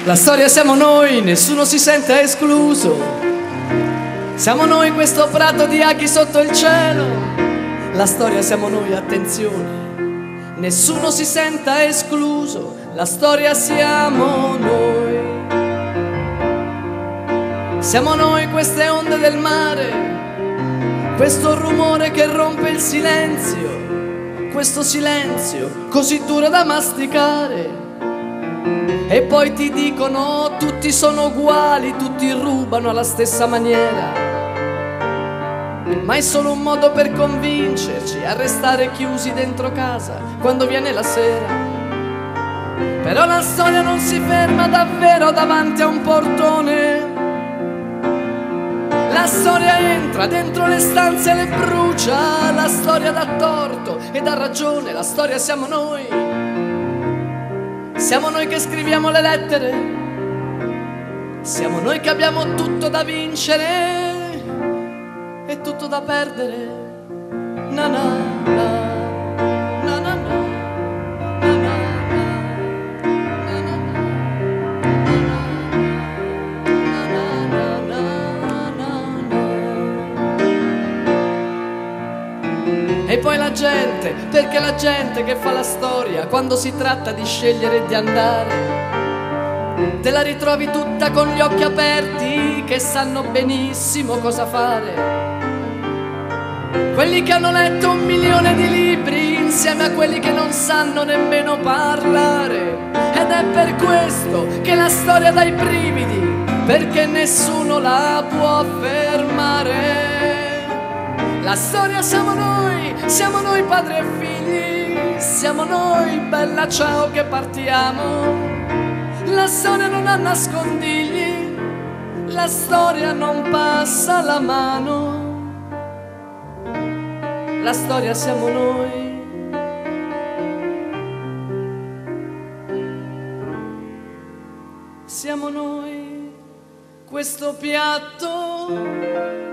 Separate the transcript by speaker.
Speaker 1: La storia siamo noi, nessuno si sente escluso. Siamo noi questo prato di aghi sotto il cielo. La storia siamo noi, attenzione, nessuno si senta escluso. La storia siamo noi. Siamo noi queste onde del mare, questo rumore che rompe il silenzio, questo silenzio così duro da masticare. E poi ti dicono tutti sono uguali, tutti rubano alla stessa maniera. Ma è solo un modo per convincerci a restare chiusi dentro casa quando viene la sera. Però la storia non si ferma davvero davanti a un portone. La storia entra dentro le stanze e le brucia. La storia dà torto e dà ragione. La storia siamo noi. Siamo noi che scriviamo le lettere. Siamo noi che abbiamo tutto da vincere e tutto da perdere. Na na na, na na na, na na na, na na na. E poi la gente, perché la gente che fa la storia, quando si tratta di scegliere e di andare, te la ritrovi tutta con gli occhi aperti, che sanno benissimo cosa fare. Quelli che hanno letto 1 milione di libri insieme a quelli che non sanno nemmeno parlare. Ed è per questo che la storia dà i brividi, perché nessuno la può fermare. La storia siamo noi padri e figli, siamo noi bella ciao che partiamo. La storia non ha nascondigli, la storia non passa la mano. La storia siamo noi. Siamo noi, questo piatto